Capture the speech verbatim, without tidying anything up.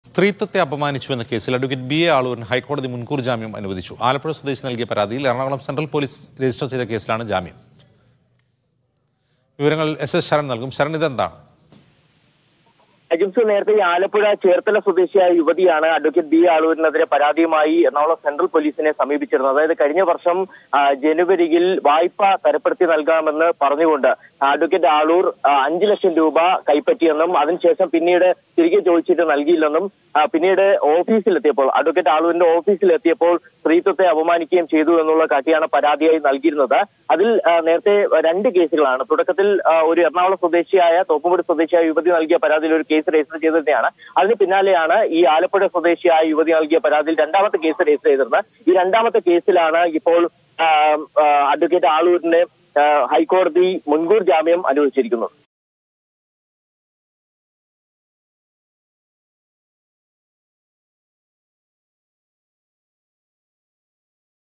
സ്ത്രീത്വത്തെ അപമാനിച്ചുവെന്ന കേസിൽ advocate B A ആളൂരിന് ഹൈക്കോടതി മുൻകൂർ ജാമ്യം അനുവദിച്ചു. ആലപ്പുഴ സ്വദേശി നൽകിയ പരാതിയിൽ എറണാകുളം സെൻട്രൽ പോലീസ് രജിസ്റ്റർ ചെയ്ത കേസിലാണ് ജാമ്യം. വിവരങ്ങൾ എസ് എസ് ശരൺ നൽകും. ശരൺ, ഇതെന്താണ്? അജിംസ്, നേരത്തെ ആലപ്പുഴ ചേർത്തല സ്വദേശിയായ യുവതിയാണ് അഡ്വക്കേറ്റ് ബി ആളൂരിനെതിരെ പരാതിയുമായി എറണാകുളം സെൻട്രൽ പോലീസിനെ സമീപിച്ചിരുന്നത്. അതായത് കഴിഞ്ഞ വർഷം ജനുവരിയിൽ വായ്പ തരപ്പെടുത്തി നൽകാമെന്ന് പറഞ്ഞുകൊണ്ട് അഡ്വക്കേറ്റ് ആളൂർ അഞ്ചു ലക്ഷം രൂപ കൈപ്പറ്റിയെന്നും അതിനുശേഷം പിന്നീട് തിരികെ ചോദിച്ചിട്ട് നൽകിയില്ലെന്നും പിന്നീട് ഓഫീസിലെത്തിയപ്പോൾ അഡ്വക്കേറ്റ് ആളൂരിന്റെ ഓഫീസിലെത്തിയപ്പോൾ സ്ത്രീത്വത്തെ അപമാനിക്കുകയും ചെയ്തു എന്നുള്ള കാട്ടിയാണ് പരാതിയായി നൽകിയിരുന്നത്. അതിൽ നേരത്തെ രണ്ട് കേസുകളാണ്. തുടക്കത്തിൽ ഒരു എറണാകുളം സ്വദേശിയായ തോപ്പുംപടി സ്വദേശിയായ യുവതി നൽകിയ പരാതിയിൽ ഒരു കേസ് രജിസ്റ്റർ ചെയ്തതാണ്. അതിന് പിന്നാലെയാണ് ഈ ആലപ്പുഴ സ്വദേശിയായ യുവതി നൽകിയ പരാതിയിൽ രണ്ടാമത്തെ കേസ് രജിസ്റ്റർ ചെയ്തിരുന്നത്. ഈ രണ്ടാമത്തെ കേസിലാണ് ഇപ്പോൾ അഡ്വക്കേറ്റ് ആളൂരിന്റെ ഹൈക്കോടതി മുൻകൂർ ജാമ്യം അനുവദിച്ചിരിക്കുന്നത്.